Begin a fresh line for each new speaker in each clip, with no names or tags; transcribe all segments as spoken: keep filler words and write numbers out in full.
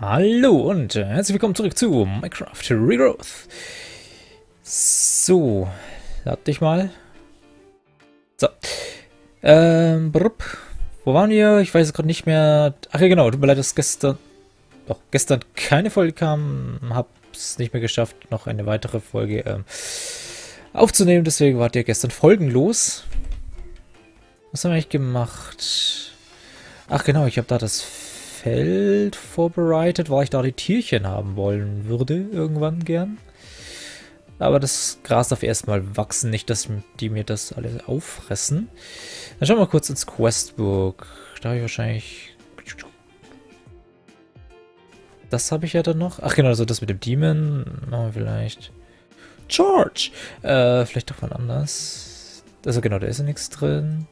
Hallo und äh, herzlich willkommen zurück zu Minecraft Regrowth. So, lad dich mal. So, ähm, brupp. Wo waren wir? Ich weiß es gerade nicht mehr. Ach ja, genau, tut mir leid, dass gestern, doch, gestern keine Folge kam. Hab's nicht mehr geschafft, noch eine weitere Folge ähm, aufzunehmen. Deswegen wart ihr gestern folgenlos. Was haben wir eigentlich gemacht? Ach genau, ich habe da das Feld vorbereitet, weil ich da die Tierchen haben wollen würde, irgendwann gern. Aber das Gras darf erstmal wachsen, nicht, dass die mir das alles auffressen. Dann schauen wir mal kurz ins Questbook. Da habe ich wahrscheinlich... Das habe ich ja dann noch. Ach genau, also das mit dem Demon. Machen wir vielleicht... George! Äh, vielleicht doch mal anders. Also genau, da ist ja nichts drin.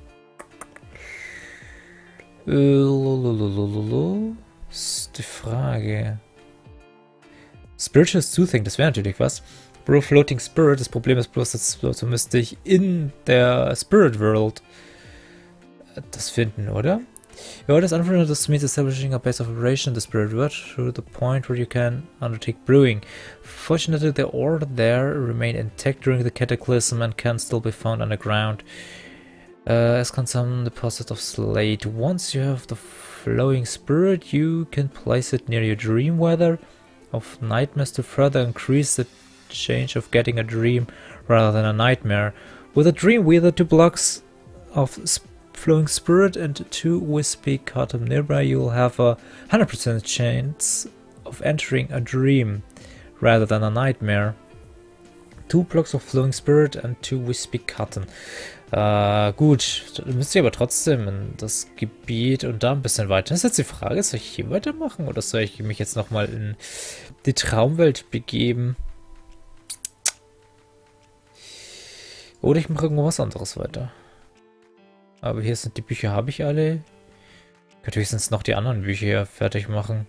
Lolololololo. Ist die Frage. Spiritual Soothing, das wäre natürlich was. Bro Floating Spirit, das Problem ist bloß, dass so müsste ich in der Spirit World das finden, oder? Ja, das Unfriended, this means establishing a base of operation in the Spirit World to the point where you can undertake brewing. Fortunately, the ore there remain intact during the cataclysm and can still be found underground. Uh, as can some deposit of slate. Once you have the flowing spirit, you can place it near your dream weather of nightmares to further increase the change of getting a dream rather than a nightmare. With a dream weather, two blocks of sp flowing spirit and two wispy cotton nearby, you will have a one hundred percent chance of entering a dream rather than a nightmare. Two blocks of flowing spirit and two wispy cotton. Äh, gut, dann müsst ihr aber trotzdem in das Gebiet und da ein bisschen weiter. Das ist jetzt die Frage, soll ich hier weitermachen oder soll ich mich jetzt nochmal in die Traumwelt begeben? Oder ich mache irgendwo was anderes weiter. Aber hier sind die Bücher, habe ich alle. Ich könnte höchstens noch die anderen Bücher hier fertig machen.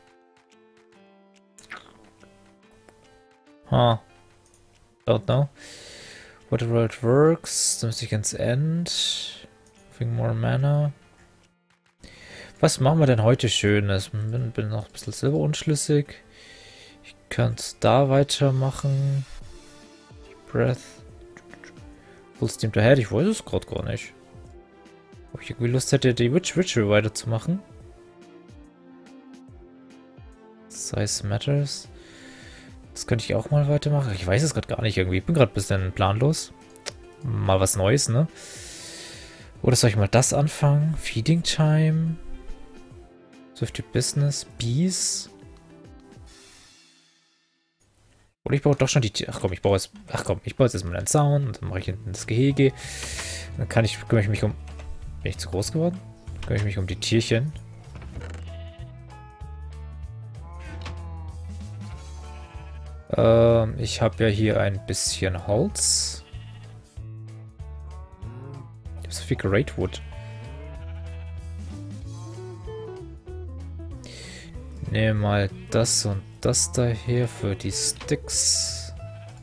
Huh. Don't know. What world works? Da müsste ich ans End. Having more mana. Was machen wir denn heute Schönes? Bin, bin noch ein bisschen selber unschlüssig. Ich könnte da weitermachen. Breath. Full Steam Ahead. Ich weiß es gerade gar nicht. Ob ich irgendwie Lust hätte, die Witch Ritual weiterzumachen. Size Matters. Das könnte ich auch mal weitermachen. Ich weiß es gerade gar nicht irgendwie. Ich bin gerade ein bisschen planlos. Mal was Neues, ne? Oder soll ich mal das anfangen? Feeding Time. Swift Business. Bees. Oder ich baue doch schon die... Ach komm, ich baue jetzt... Ach komm, ich baue jetzt erstmal einen Zaun. Und dann mache ich hinten das Gehege. Dann kann ich... Kümmere ich mich um... Bin ich zu groß geworden? Dann kümmere ich mich um die Tierchen. Ähm, ich habe ja hier ein bisschen Holz. Ich habe so viel Great Wood. Nehme mal das und das daher für die Sticks.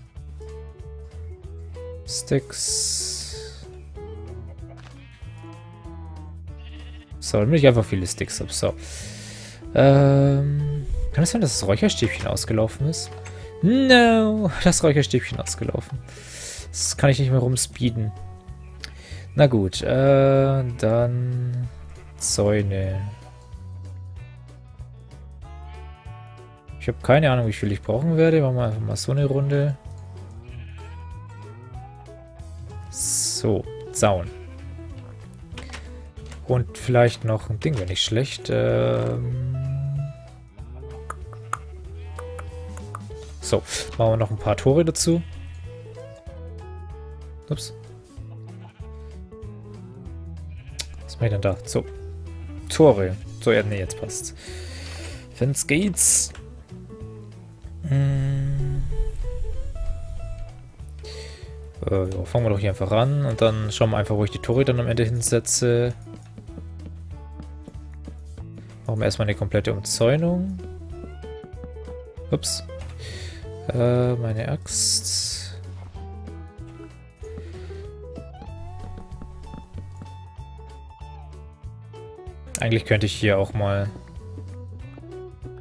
Sticks. So, damit ich einfach viele Sticks habe. So. Ähm, kann es sein, dass das Räucherstäbchen ausgelaufen ist? No, das Räucherstäbchen ausgelaufen. Das kann ich nicht mehr rumspeeden. Na gut, äh, dann Zäune. Ich habe keine Ahnung, wie viel ich brauchen werde. Machen wir einfach mal so eine Runde. So, Zaun. Und vielleicht noch ein Ding, wäre nicht schlecht. Ähm So, machen wir noch ein paar Tore dazu. Ups. Was mache ich denn da? So. Tore. So, ja, nee, jetzt passt's. Wenn's geht's. Hm. Äh, ja, fangen wir doch hier einfach an und dann schauen wir einfach, wo ich die Tore dann am Ende hinsetze. Machen wir erstmal eine komplette Umzäunung. Ups. Äh, meine Axt. Eigentlich könnte ich hier auch mal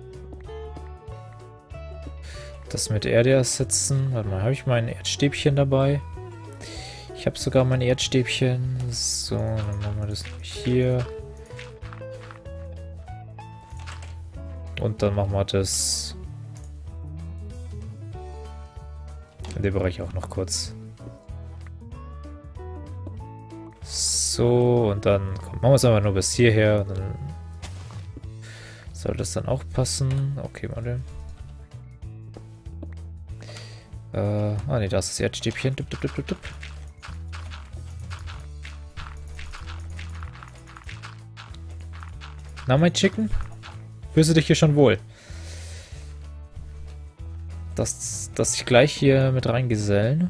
Das mit Erde ersetzen. Warte mal, habe ich mein Erdstäbchen dabei? Ich habe sogar mein Erdstäbchen. So, dann machen wir das nämlich hier. Und dann machen wir das in dem Bereich auch noch kurz. So, und dann komm, machen wir es einfach nur bis hierher. Dann soll das dann auch passen. Okay, warte. Äh, ah ne, da ist das Erdstäbchen. Dup, dup, dup, dup, dup. Na, mein Chicken? Fühlst du dich hier schon wohl? Dass, dass ich gleich hier mit reingesellen.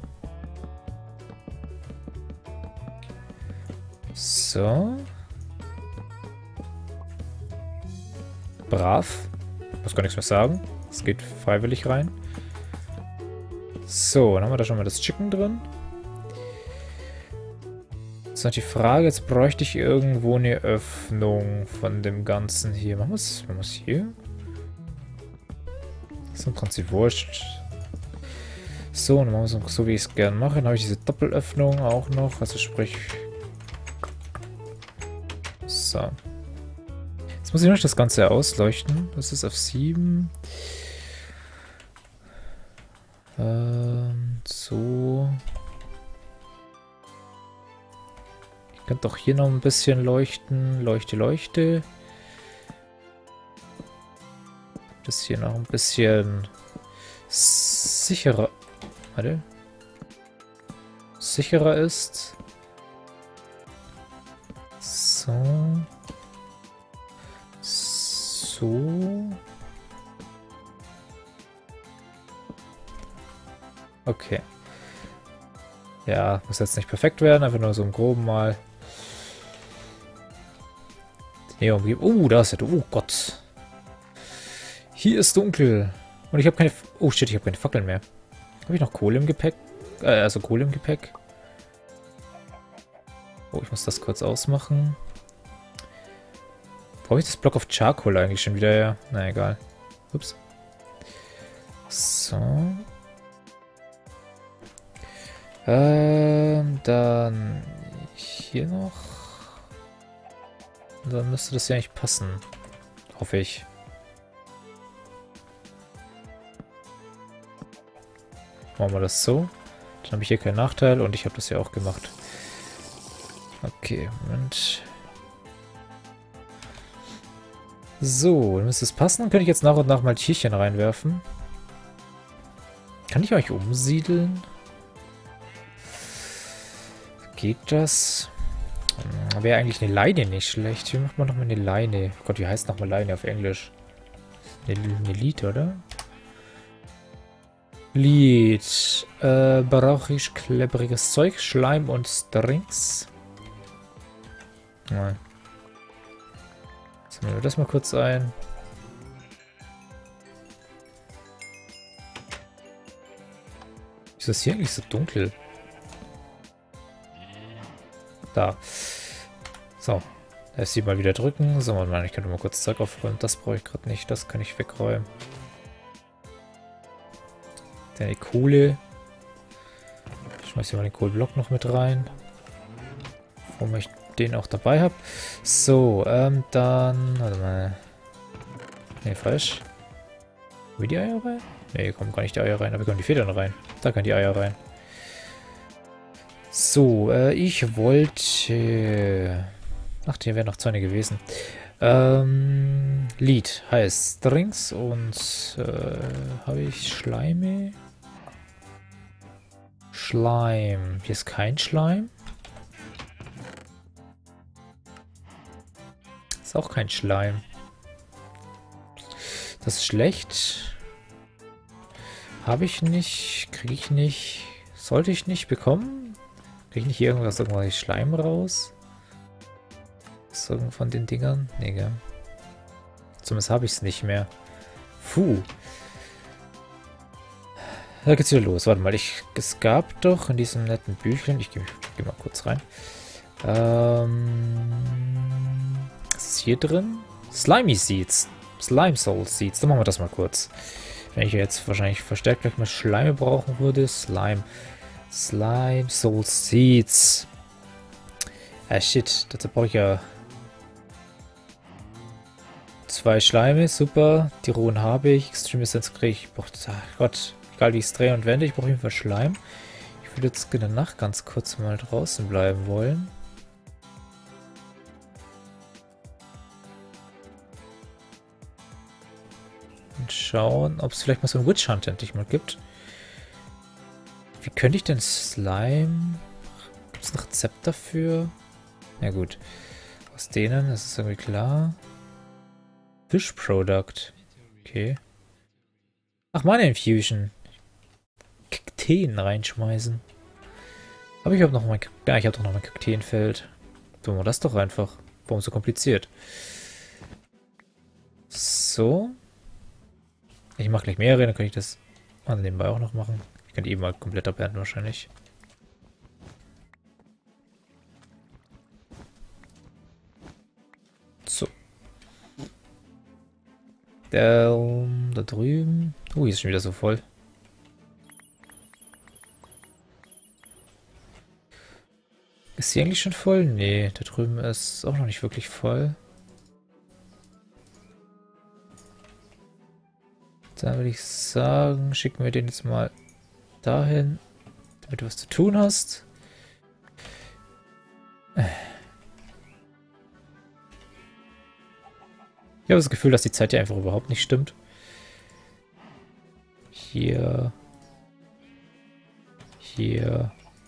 So. Brav. Ich muss gar nichts mehr sagen. Es geht freiwillig rein. So, dann haben wir da schon mal das Chicken drin. Jetzt noch die Frage, jetzt bräuchte ich irgendwo eine Öffnung von dem Ganzen hier. Machen wir es machen wir es hier? Das ist im Prinzip wurscht. So, dann machen wir es so, wie ich es gerne mache. Dann habe ich diese Doppelöffnung auch noch. Also sprich... So. Jetzt muss ich noch das Ganze ausleuchten. Das ist F sieben. Ähm, so. Ich könnte doch hier noch ein bisschen leuchten. Leuchte, leuchte. Das hier noch ein bisschen sicherer. Warte. Sicherer ist. So. So. Okay. Ja, muss jetzt nicht perfekt werden, einfach nur so im Groben mal. Die Nähe umgeben. Oh, da ist er. Oh Gott. Hier ist dunkel. Und ich habe keine... Oh shit, ich habe keine Fackeln mehr. Habe ich noch Kohle im Gepäck? Äh, also Kohle im Gepäck. Oh, ich muss das kurz ausmachen. Brauche ich das Block of Charcoal eigentlich schon wieder? Ja, na egal. Ups. So. Ähm, dann hier noch. Und dann müsste das ja eigentlich passen. Hoffe ich. Machen wir das so. Dann habe ich hier keinen Nachteil und ich habe das ja auch gemacht. Okay, Moment. So, dann müsste es passen. Dann könnte ich jetzt nach und nach mal Tierchen reinwerfen. Kann ich euch umsiedeln? Geht das? Wäre eigentlich eine Leine nicht schlecht. Wie macht man nochmal eine Leine? Oh Gott, wie heißt nochmal Leine auf Englisch? Eine, eine Lied, oder? Lied. Äh, brauche ich klebriges Zeug, Schleim und Strings? Nein. Sammeln wir das mal kurz ein. Ist das hier eigentlich so dunkel? Da. So. Erst hier mal wieder drücken. So, man, ich kann mal kurz Zeug aufräumen. Das brauche ich gerade nicht. Das kann ich wegräumen. Dann die Kohle. Ich schmeiß hier mal den Kohlblock noch mit rein. Warum ich den auch dabei habe. So, ähm, dann... Warte mal. Ne, falsch. Wie die Eier rein? Ne, hier kommen gar nicht die Eier rein, aber kommen die Federn rein. Da können die Eier rein. So, äh, ich wollte... Ach, hier wären noch Zäune gewesen. Ähm, Lied heißt Strings und äh, habe ich Schleime? Schleim. Hier ist kein Schleim. Ist auch kein Schleim. Das ist schlecht. Habe ich nicht. Kriege ich nicht. Sollte ich nicht bekommen? Kriege ich nicht hier irgendwas, irgendwas Schleim raus? Ist irgend von den Dingern? Nee, gell? Zumindest habe ich es nicht mehr. Puh. Da geht's wieder los. Warte mal, ich, es gab doch in diesem netten Büchlein, ich gehe geh mal kurz rein. Ähm, was ist hier drin? Slimy Seeds. Slime Soul Seeds. Dann machen wir das mal kurz. Wenn ich jetzt wahrscheinlich verstärkt gleich mal Schleime brauchen würde. Slime. Slime, Soul Seeds. Ah, shit. Dazu brauche ich ja zwei Schleime. Super. Die Ruhen habe ich. Extreme Essence kriege ich. Ich brauche, ach Gott. Egal wie ich es drehe und wende, ich brauche auf jeden Fall Schleim. Ich würde jetzt danach ganz kurz mal draußen bleiben wollen. Und schauen, ob es vielleicht mal so ein Witch Hunt endlich mal gibt. Wie könnte ich denn Slime? Gibt es ein Rezept dafür? Na gut. Aus denen, das ist irgendwie klar. Fish Product. Okay. Ach, Mana Infusion. Kakteen reinschmeißen. Aber ich habe noch mein... Ja, ich habe doch noch mein Kakteenfeld. Tun wir das doch einfach. Warum so kompliziert? So. Ich mache gleich mehrere, dann kann ich das nebenbei auch noch machen. Ich kann die eben mal komplett abernten wahrscheinlich. So. Da, da drüben. Oh, hier ist schon wieder so voll. Ist sie eigentlich schon voll? Nee, da drüben ist auch noch nicht wirklich voll. Dann würde ich sagen, schicken wir den jetzt mal dahin, damit du was zu tun hast. Ich habe das Gefühl, dass die Zeit hier einfach überhaupt nicht stimmt. Hier. Hier.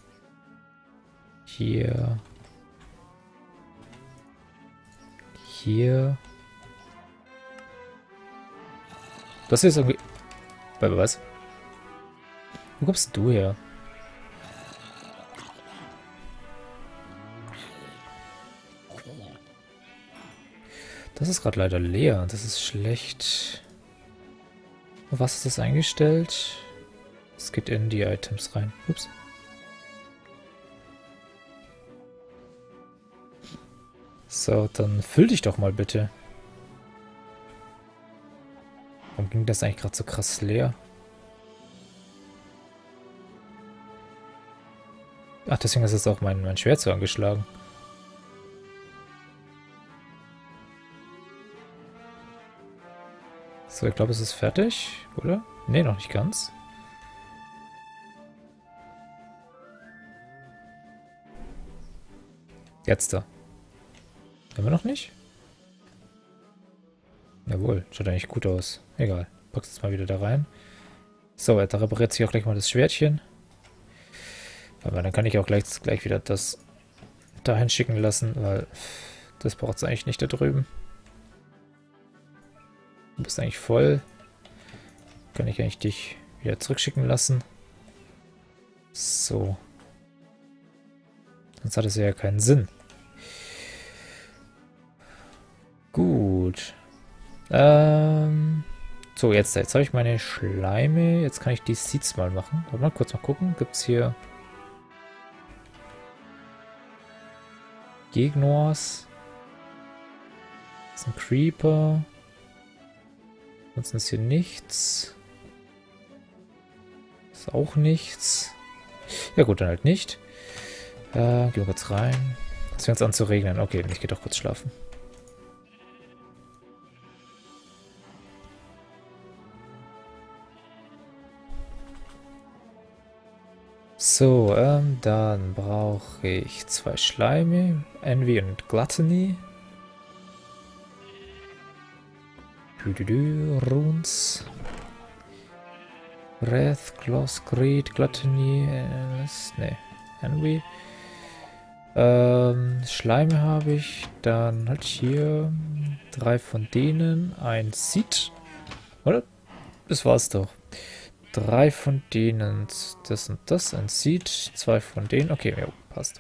Hier. Hier. Das hier ist irgendwie... Bei was? Wo kommst du her? Das ist gerade leider leer. Das ist schlecht. Und was ist das eingestellt? Es geht in die Items rein. Ups. So, dann füll dich doch mal bitte. Warum ging das eigentlich gerade so krass leer? Ach, deswegen ist jetzt auch mein, mein Schwert so angeschlagen. So, ich glaube, es ist fertig, oder? Ne, noch nicht ganz. Jetzt da. Haben wir noch nicht? Jawohl, schaut eigentlich gut aus. Egal, pack's jetzt mal wieder da rein. So, da repariert sich auch gleich mal das Schwertchen. Aber dann kann ich auch gleich, gleich wieder das dahin schicken lassen, weil das braucht es eigentlich nicht da drüben. Du bist eigentlich voll. Kann ich eigentlich dich wieder zurückschicken lassen. So. Sonst hat es ja keinen Sinn. Gut. Ähm, so, jetzt, jetzt habe ich meine Schleime. Jetzt kann ich die Seeds mal machen. Warte mal kurz mal gucken. Gibt es hier Gegnors? Das ist ein Creeper. Ansonsten ist hier nichts. Ist auch nichts. Ja gut, dann halt nicht. Äh, gehen wir kurz rein. Es fängt an zu regnen. Okay, ich gehe doch kurz schlafen. So, ähm, dann brauche ich zwei Schleime, Envy und Gluttony. Du, du, du, Runes. Wrath, Gloss, Greed, Gluttony, äh, ne, Envy. Ähm, Schleime habe ich, dann halt hier drei von denen, ein Seed. Oder? Das war's doch. Drei von denen, das und das, ein Seed, zwei von denen. Okay, ja, passt.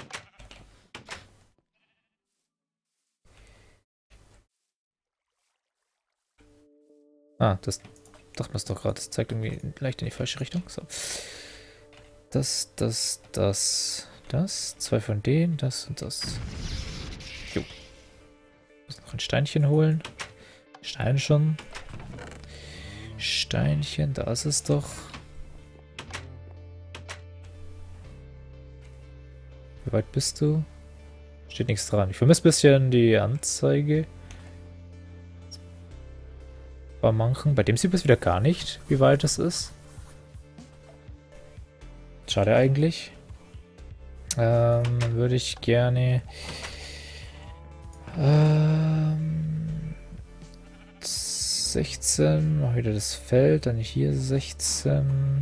Ah, das dachte man doch gerade. Das zeigt irgendwie leicht in die falsche Richtung. So. Das, das, das, das. Zwei von denen, das und das. Jo. Ich muss noch ein Steinchen holen. Stein schon. Steinchen, da ist es doch. Wie weit bist du? Steht nichts dran. Ich vermisse ein bisschen die Anzeige. Bei manchen. Bei dem sieht man es wieder gar nicht, wie weit es ist. Schade eigentlich. Ähm, dann würde ich gerne ähm, sechzehn, mach wieder das Feld, dann hier sechzehn.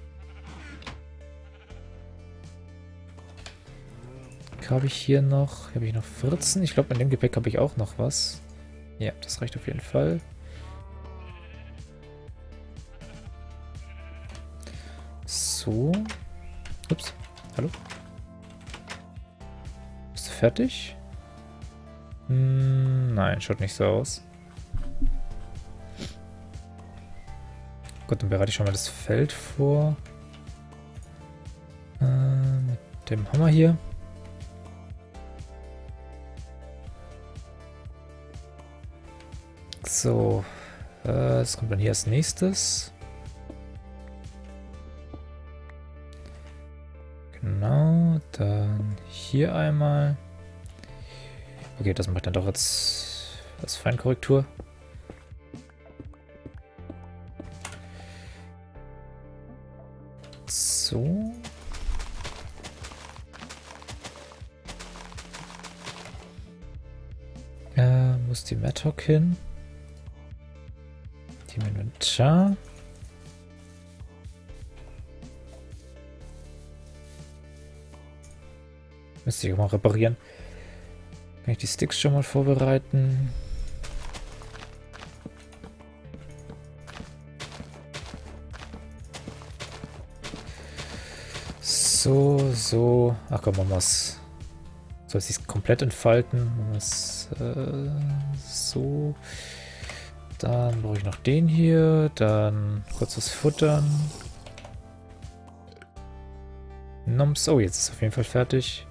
Habe ich hier noch, habe ich noch vierzehn? Ich glaube, in dem Gepäck habe ich auch noch was. Ja, das reicht auf jeden Fall. So. Ups. Hallo? Bist du fertig? Hm, nein, schaut nicht so aus. Gut, dann bereite ich schon mal das Feld vor. Äh, mit dem Hammer hier. So. Äh, das kommt dann hier als nächstes. Genau, dann hier einmal. Okay, das macht dann doch jetzt als Feinkorrektur. So. Äh, muss die Mattock hin. Die im Inventar. Müsste ich auch mal reparieren. Kann ich die Sticks schon mal vorbereiten? So, so. Ach komm, man muss. Soll es sich komplett entfalten? Man muss, äh, so. Dann brauche ich noch den hier. Dann kurz was futtern. Noms. Oh, jetzt ist es auf jeden Fall fertig.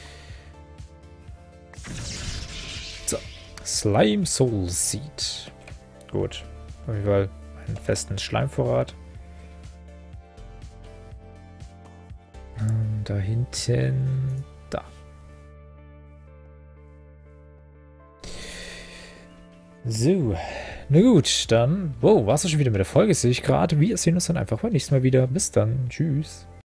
So. Slime Soul Seed. Gut. Auf jeden Fall einen festen Schleimvorrat. Und da hinten. Da. So. Na gut, dann. Wow, war's schon wieder mit der Folge, sehe ich gerade. Wir sehen uns dann einfach beim nächsten Mal wieder. Bis dann. Tschüss.